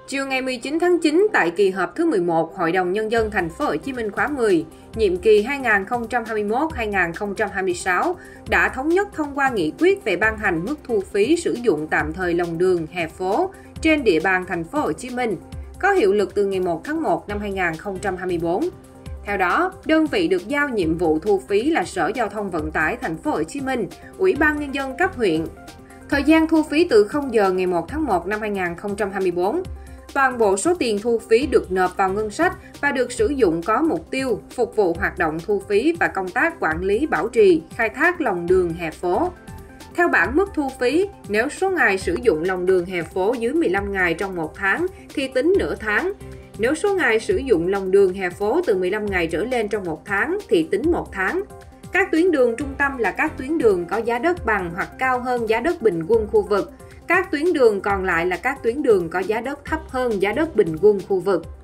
Chiều ngày 19 tháng 9 tại kỳ họp thứ 11 Hội đồng Nhân dân Thành phố Hồ Chí Minh khóa 10, nhiệm kỳ 2021-2026 đã thống nhất thông qua nghị quyết về ban hành mức thu phí sử dụng tạm thời lòng đường, hè phố trên địa bàn Thành phố Hồ Chí Minh, có hiệu lực từ ngày 1 tháng 1 năm 2024. Theo đó, đơn vị được giao nhiệm vụ thu phí là Sở Giao thông Vận tải Thành phố Hồ Chí Minh, Ủy ban Nhân dân cấp huyện. Thời gian thu phí từ 0 giờ ngày 1 tháng 1 năm 2024. Toàn bộ số tiền thu phí được nộp vào ngân sách và được sử dụng có mục tiêu phục vụ hoạt động thu phí và công tác quản lý bảo trì, khai thác lòng đường hè phố. Theo bảng mức thu phí, nếu số ngày sử dụng lòng đường hè phố dưới 15 ngày trong một tháng thì tính nửa tháng. Nếu số ngày sử dụng lòng đường hè phố từ 15 ngày trở lên trong một tháng thì tính một tháng. Các tuyến đường trung tâm là các tuyến đường có giá đất bằng hoặc cao hơn giá đất bình quân khu vực. Các tuyến đường còn lại là các tuyến đường có giá đất thấp hơn giá đất bình quân khu vực.